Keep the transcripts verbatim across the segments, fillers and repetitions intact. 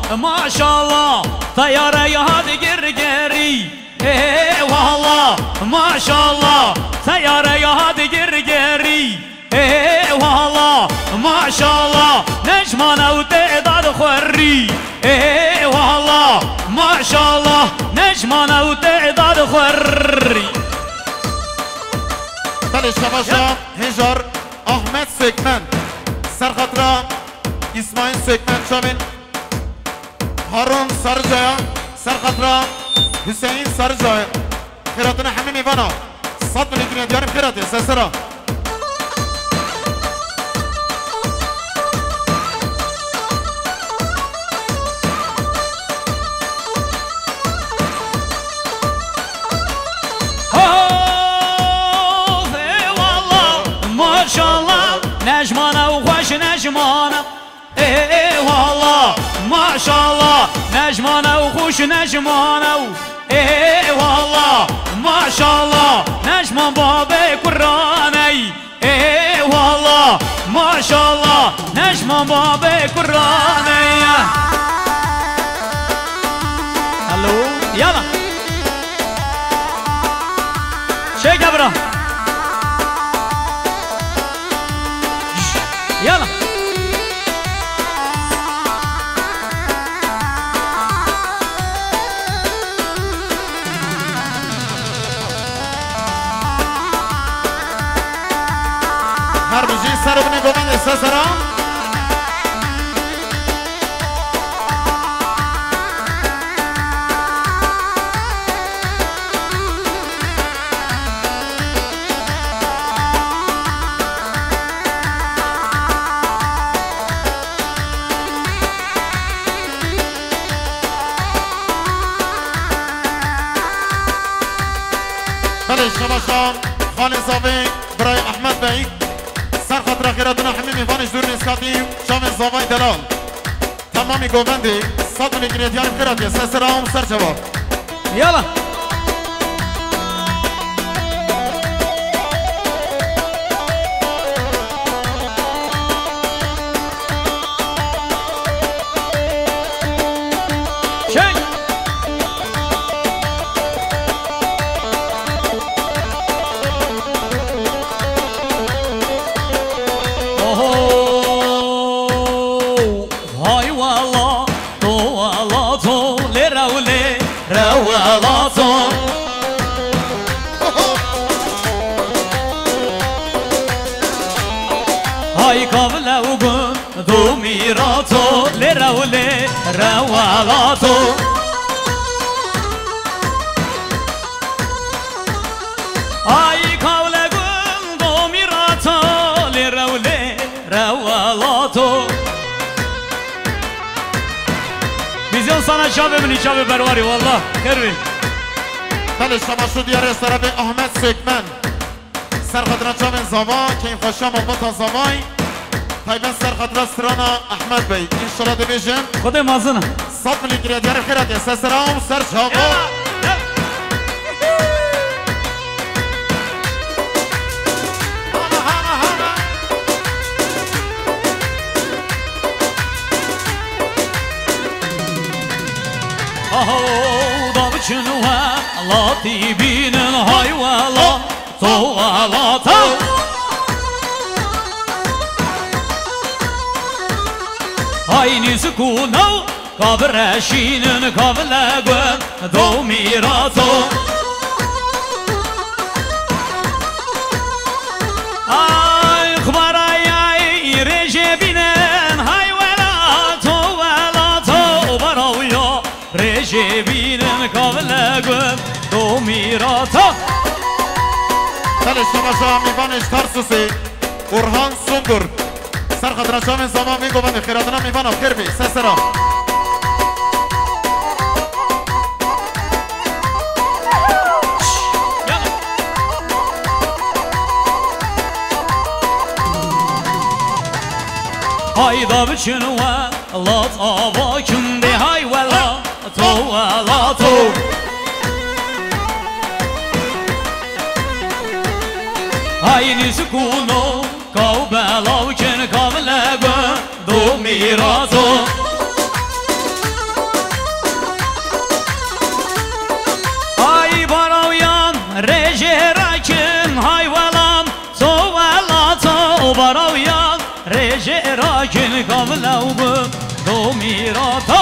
ما شاء الله طيارة يا هذه قرقري ايه والله ما شاء الله طيارة يا هذه قرقري ايه والله ما شاء الله نجمانة وتعداد خري ايه والله ما شاء الله نجمانة وتعداد خري بله شباشا هنجار احمد سکمن سرخطرا اسماعیل سکمن شامل هارون سرجایا سرخطرا حسین سرجایا خیراتنا همه میوانا صد ملیگرین دیارم خیراته سسرا نجمانه و خوش نجمانه ايه والله ما شاء الله نجمانه و خوش نجمانه ايه والله ما شاء الله نجمان بابي قراني ايه والله ما شاء الله نجمان بابي قراني الو يلا شيك ابرا يلا هر بجي سر بني قومين السسرة شباشا خان زاوی برای احمد بی سر خاطر خیراتنا همه میوانش دور نیسکاتیم شام زاوی دلال تمامی گوبندی صد میگیرید یعنی خیراتی سر هم سر جواب یالا ميراتو لرولي روالاتو اي كاولغون دو ميراتو لرولي روالاتو بيزيون sana شابه مني شابه برواري والله كربي بله شما شو دیاره سراب احمد سکمن سرخدران شامن زمان که این خوشم امتا زمان تایبن سر خاطر سرانا احمد بی انشالله دبیجم خود مازنه صد ملی گرید یار خیرات یه سرام سر جواب آهو دام چنوه لاتی بینن های والا تو والا تو Aynı sukunu kavreşinin kavlegün do mirato Ay kıbaray ay recebinen hay velato velato Baravyo recebinen kavlegün do mirato Tale şamaşa mivanış tarsusi Orhan Sungur سر خاطر شام زمان میگو بنده خیراتنا میوانم خیر بی سسرا Hayda bütün ve lat avakım de hay ve la to ve la to Aynı sukunu Kavbelav ken kavlego do mirazo ساکن قبله بود دو میراتا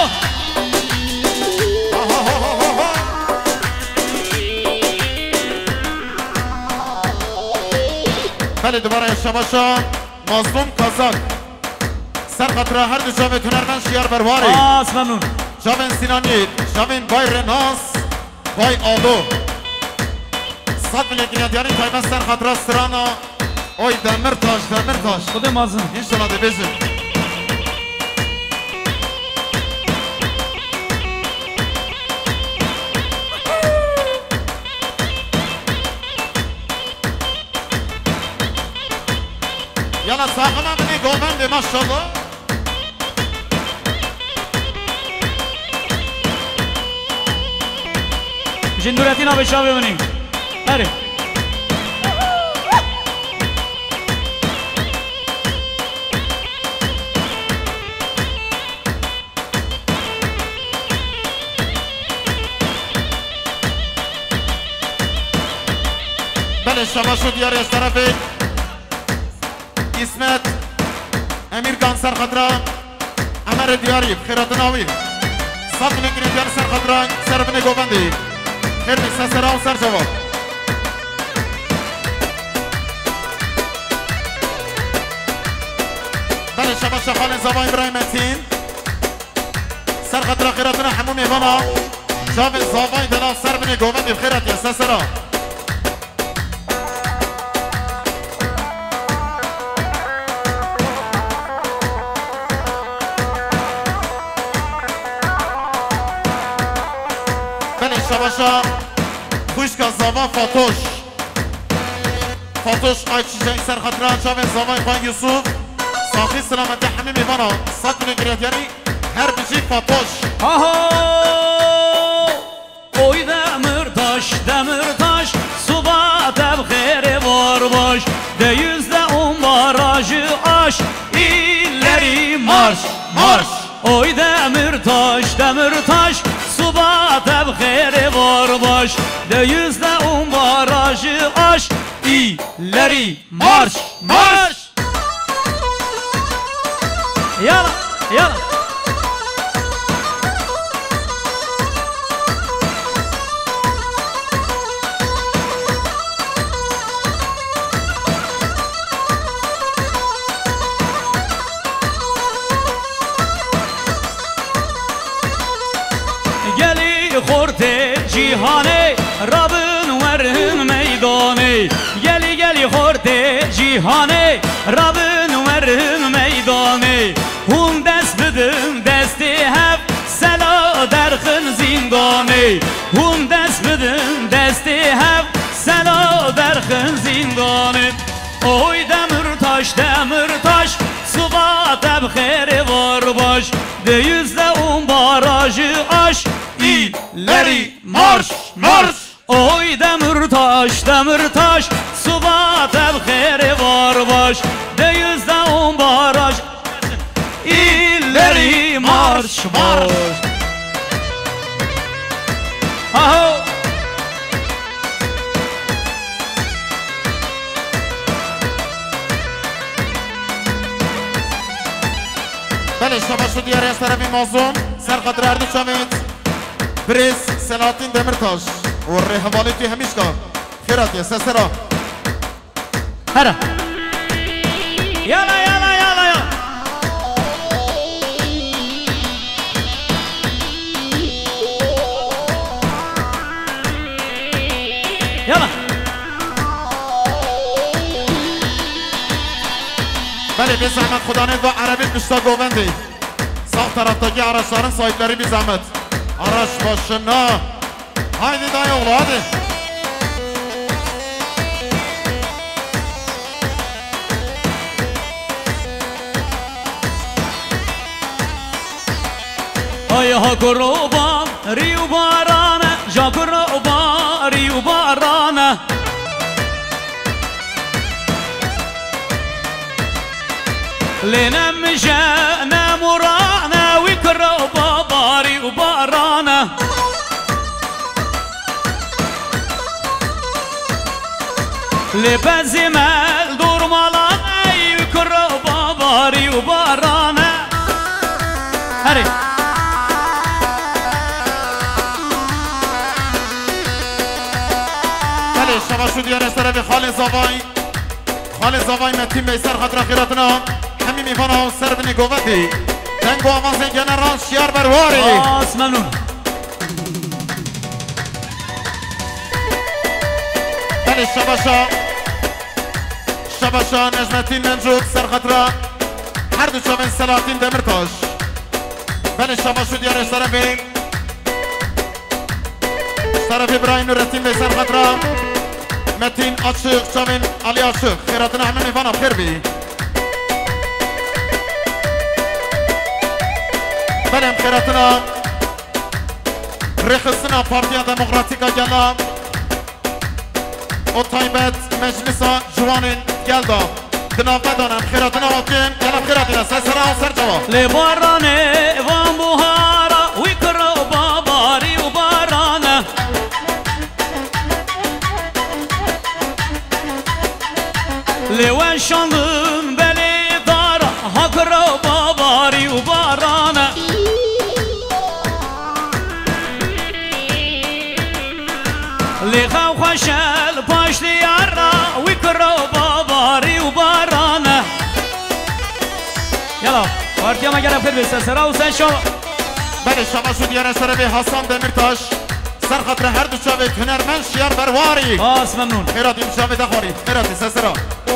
بله دوباره شباشا مظلوم کازاک سر خطره هر دو جاوه تونرمن شیار برواری آس ممنون جاوین سینانید جاوین بای رناس بای آلو صد ملیون گریدیانی تایمه سر خطره سرانا اوی دمر تاش دمر تاش خود مازن اینشالا دی بیزم یالا ساقنا منی گوبنده ماشالله جندورتینا به شاه ببینیم هره بله شباشو دیاری از طرف اسمت امیر کان سر خطره امر دیاری بخیرات ناوی صد ملیون دیار سر خطره سر بنی گوبندی خیر نیست سر آن سر جواب بله شباش خال زبان ابراهیم تین سر خطره خیراتنا حموم ایوانا شاب زبان دلا سر بنی گوبندی بخیرات یا سر شباشا خوشک زمان فاتوش فاتوش آیچی جنگ سر خطران شاوین زمان خوان یوسف ساخی سلامت همه میوانا صد ملیون گریدیانی هر بجی فاتوش آها اوی demir taş demir taş subat evheri var baş de yüzde on barajı aş illeri marş marş oy demir taş demir taş subat evheri var baş de yüzde on barajı aş illeri marş marş yala yala خورده جیهانه رابن ورهم میدانه گلی گلی خورده جیهانه رابن ورهم میدانه هم دست بدم دستی هف سلا درخن زندانه هم دست بدم دستی هف سلا درخن زندانه oy demir taş demir taş subat ebxeri var baş de yüzde on barajı aş illeri marş marş oy demir taş demir taş subat ebxeri var baş de yüzde on baraj illeri marş marş aho بله شما شو دیاری از طرف مازون سرخط رردو شامید بریز سلاطین دمرتاش و ریحوالی توی همیشگاه خیراتی سسرا هره یالا یالا یالا یالا یالا بله به زحمت خدا نید و عربی مشتا گووندی ساخت طرفتاکی عرشدارın sahipleri bir zahmet araç başına haydi dayı oğlu hadi ay ha kurban riu barana ja kurban riu barana لنم جانا مرانا وكرو باباري وبارانا لبزي مال دور مالاي وكرو باباري وبارانا شو دیارش طرف خالد زاوای خالد زاوای متین بیسر خاطر خیراتنا همین میفانا و سر بنی گوودی دنگ و آواز جنرال شیار برواری آس ممنون بله شباشا شباشا نجمتین منجود سر خاطر هر دو چاوین سلاطین دمرتاش بله شباشو دیارش طرف طرف ابراهیم نورتین بیسر خاطر متین açık çavin Ali açık خیراتنا همه میفانا بخیر بی بلیم خیراتنا رخصنا پارتیا دموکراتیکا گلا o taybet meclisa جوانین گل دا دناو بدانم خیراتنا واکن گلم خیراتنا سسرا و سر جواب لبارانه وان بوهارا ویکرا و باباری و بارانه لوان شاندın beli dara hakra babari u barana li khaw khashal pashli yara wikra babari u barana yala partiyama gelip kır sera u sen şo بله شما شو دیار شربی حسن دمیرتاش سر خاطر هر دو چاوید هنرمند شیار برواری آس ممنون خیرات این چاوید اخواری خیراتی سسرا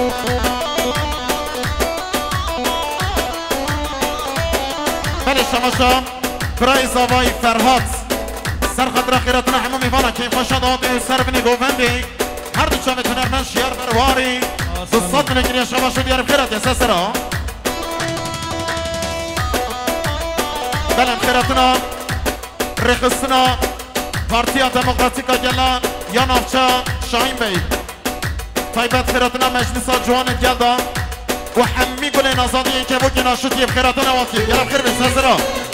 بله شما شام برای زاوای فرهاد سر خاطر خیراتنا همه میفانا که خوشا داده و سر بنی گووندی هر دو چاوید هنرمند شیار برواری دو صد نگیری شما شو دیار خیراتی سسرا بله خیراتنا رخصنا پارتیا دموکراتیکا گلان یا نافچا شاهین بی تایبت خیراتنا مجلسا جوان گلدا و همی گل نازادی این که بگی ناشدی خیراتنا واکی گلم خیر بی سزرا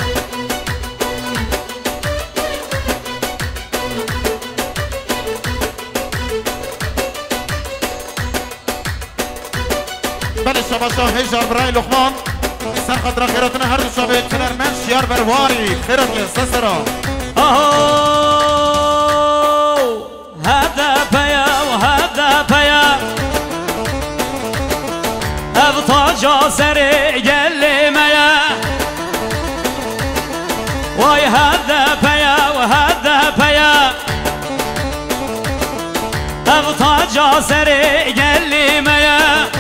بله شباشا هیجار برای لخمان سر خاطر خیراتنا هر دو شبه کنر من شیار برواری خیرات بی سزرا هذا بيا وهذا بيا ابطاجا سري قلميا واي هذا بيا وهذا بيا ابطاجا سري قلميا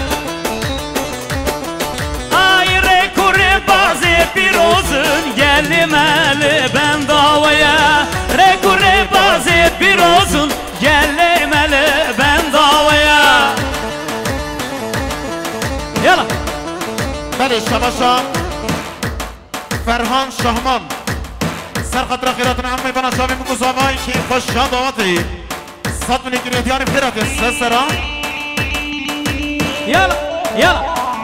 اي ريكور بازي بيروزن قلمالي بنداويا ريكور بازي بيروزن gelmeli ben davaya Yala بله شباشا فرهان شهمان سر خاطر خیراتنا همه بنا شاوی مگو زاوایی که خوش شادواتی صد منی گریه دیاری خیراتی سسرا Yala Yala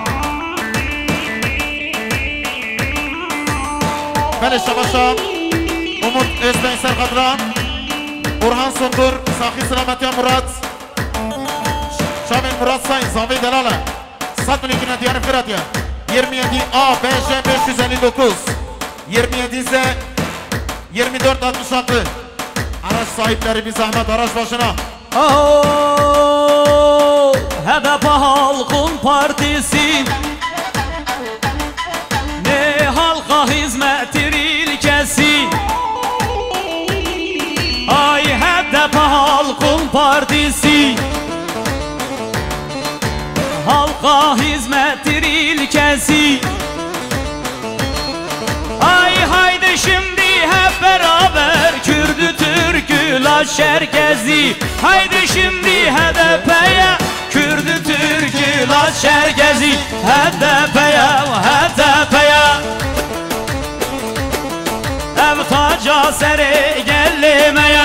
بله شباشا امور ازبین سر خاطران برهان سندور ساخی سلامتی مراد شامل مراد ساین زاوی دلاله صد منی گریه دیاری خیراتی yirmi yedi A B J beş yüz elli dokuz yirmi yedi ise yirmi dört altmış altı araç sahipleri bir zahmet araç başına Oh, Hedef Halkın Partisi ne halka hizmettir ilkesi Ay Hedef Halkın Partisi halka hizmettir ilkesi Ay haydi şimdi hep beraber Kürdü Türk'ü la Çerkezi Haydi şimdi H D P'ye Kürdü Türk'ü la Çerkezi H D P'ye H D P'ye Ev taca seri gelmeye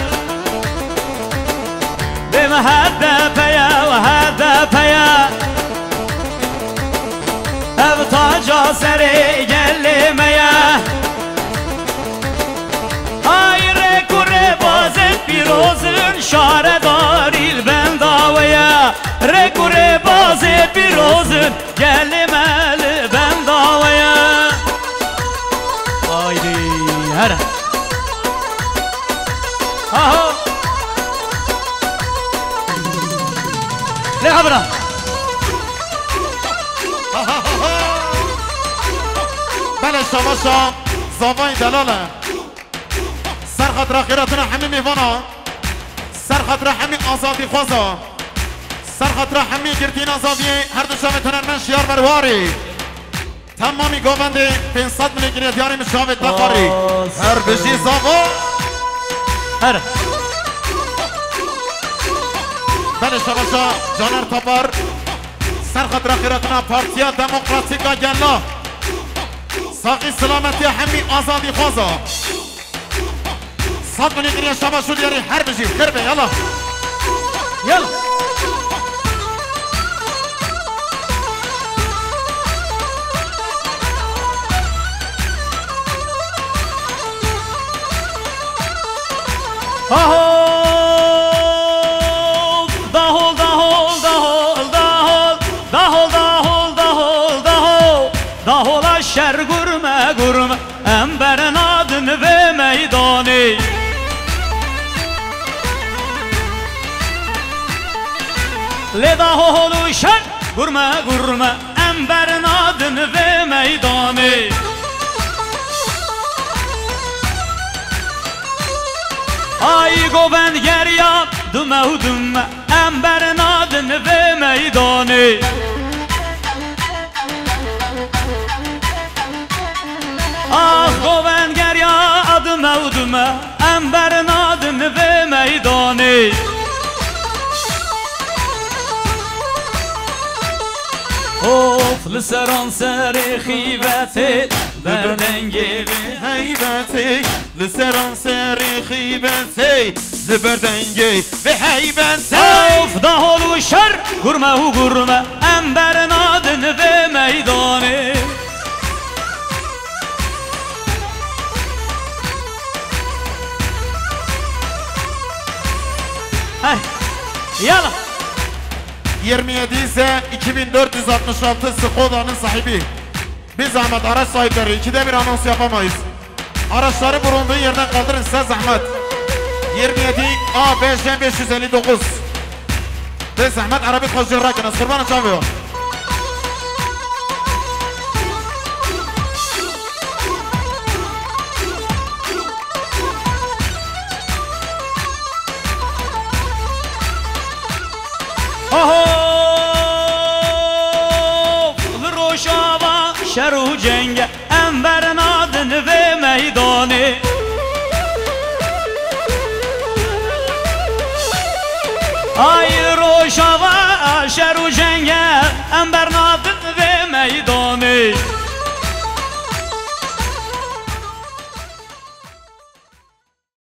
Bim H D P'ye H D P'ye Ev taca seri gelmeye Hayre kure bazet birozun şaredar il ben davaya Re kure bazet birozun gelmeli ben davaya Haydi her له خبرم بله شباشا زاوای دلاله سر خاطر خیراتون همه میوانا سر خاطر همه آزادی خوازا سر خاطر همه گرتین آزادی هر دو شاوتونن من شیار برواری تمامی گوونده پینصد ملی گریدیاری مشاوت نخاری هر بشی زاوا هر بله شباشا جانر تبار سر خاطر خیراتون پارتیا دموکراتیکا گلا ساقی سلامتی همین آزادی خوازا صد منی گریه شما شد یاری هر بجی خیر بی یلا یلا آهو دهول دهول دهول دهول دهول دهول دهول دهول دهول شر گرمه گرمه انبرن adını ve meydanı Le daholu şer gurme gurme enberin adını ve meydanı Ay goben gerya düme düme enberin adını ve meydanı Ah goben gerya adıme düme enberin adını ve meydanı Of لسران سر خیبته بردنگی به هیبتی لسران سر خیبتی زبردنگی به هیبتی Of daholu şer gurme hu gurme enberin adını ve meydanı Hey yala yirmi yedi ise iki bin dört yüz altmış altı Skoda'nın sahibi. Biz zahmet araç sahipleri ikide bir anons yapamayız. Araçları bulunduğu yerden kaldırın size zahmet. yirmi yedi A beş beş yüz elli dokuz. Biz zahmet Arabik Hacı Rakınız. Kurbanı çalıyor. Oho Roşava şeru cenge enberin adını ve meydanı Ay Roşava